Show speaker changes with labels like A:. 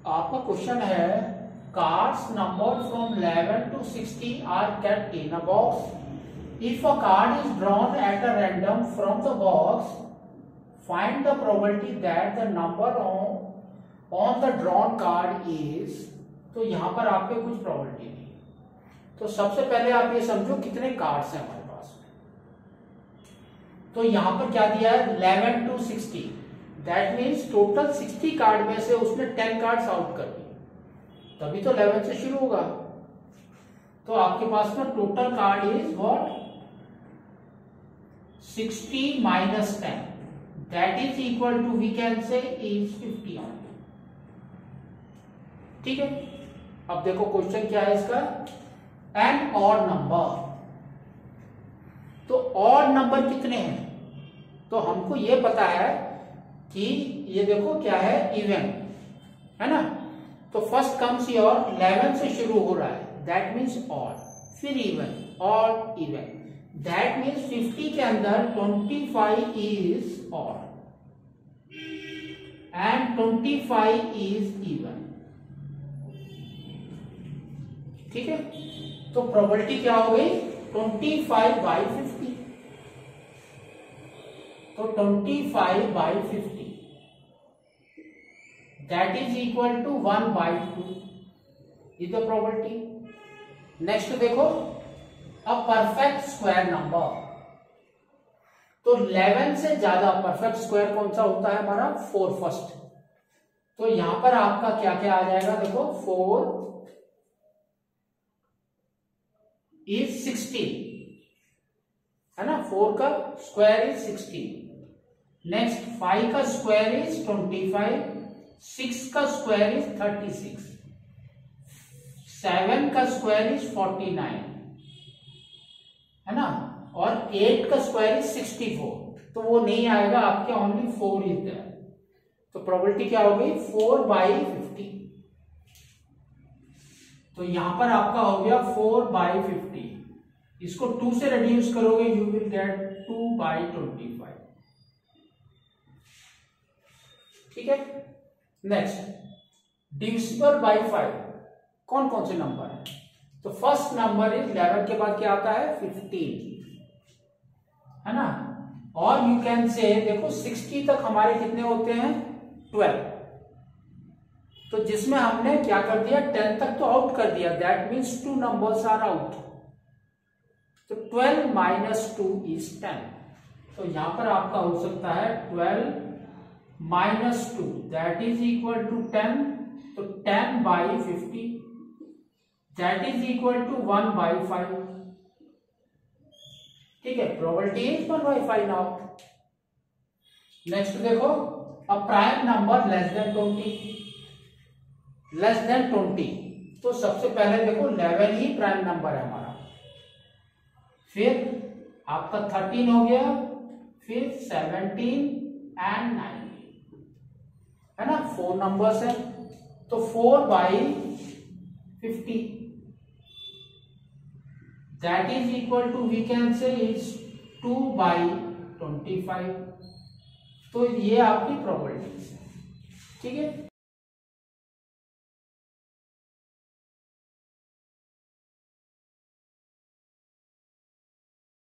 A: आपका क्वेश्चन है cards number from 11 to 60 are kept in a box. If a card is drawn at a random from the box, find the probability that the number on the drawn card is. तो यहां पर आपके कुछ probability दी। तो सबसे पहले आप ये समझो कितने कार्ड्स हैं हमारे पास में। तो यहां पर क्या दिया है 11 to 60, that means total 60 card में से उसने 10 कार्ड्स आउट कर दिए, तभी तो 11 से शुरू होगा। तो आपके पास में total card is what 60 minus 10, that is equal to we can say is 50 only। ठीक है, अब देखो क्वेश्चन क्या है इसका, एन ऑड नंबर। तो ऑड नंबर कितने हैं, तो हमको ये पता है कि ये देखो क्या है इवन है ना। तो फर्स्ट कम्स योर 11 से शुरू हो रहा है, दैट मीन्स ऑड, फिर even, odd even, that means 50 के अंदर 25 is odd and 25 is even. ठीक है, तो प्रोबेबिलिटी क्या हो गई 25/50। तो 25/50 that is equal to 1/2 is the probability. Next देखो अ परफेक्ट स्क्वायर नंबर। तो 11 से ज्यादा परफेक्ट स्क्वायर कौन सा होता है हमारा 4 फर्स्ट। तो यहां पर आपका क्या क्या आ जाएगा, देखो 4 इज 16 है ना, 4 का स्क्वायर इज 16। नेक्स्ट 5 का स्क्वायर इज 25, 6 का स्क्वायर इज 36, 7 का स्क्वायर इज 49 है ना, और 8 का स्क्वायर इज 64। तो वो नहीं आएगा आपके, ओनली 4 इज देयर। तो प्रोबेबिलिटी क्या हो गई 4/50। तो यहां पर आपका हो गया 4/50। इसको 2 से रिड्यूस करोगे यू विल गेट 2/25। ठीक है, नेक्स्ट डिविजिबल बाय 5 कौन कौन से नंबर है। तो फर्स्ट नंबर इज 11 के बाद क्या आता है 15 है ना, और यू कैन से देखो 60 तक हमारे कितने होते हैं 12। तो जिसमें हमने क्या कर दिया 10 तक तो आउट कर दिया, that means 2 numbers are out. तो 12 - 2 इज 10। तो यहां पर आपका हो सकता है 12 - 2 दैट इज इक्वल टू 10। तो 10/50 दैट इज इक्वल टू 1/5। ठीक है, प्रोबेबिलिटी इज 1/5 नाउ। नेक्स्ट देखो a prime number less than 20। तो सबसे पहले देखो 11 ही प्राइम नंबर है हमारा, फिर आपका 13 हो गया, फिर 17 एंड 19 है ना, 4 नंबर्स है। तो 4/50 that is equal to we can say is 2/25। तो ये आपकी प्रोबेबिलिटी है। ठीक है,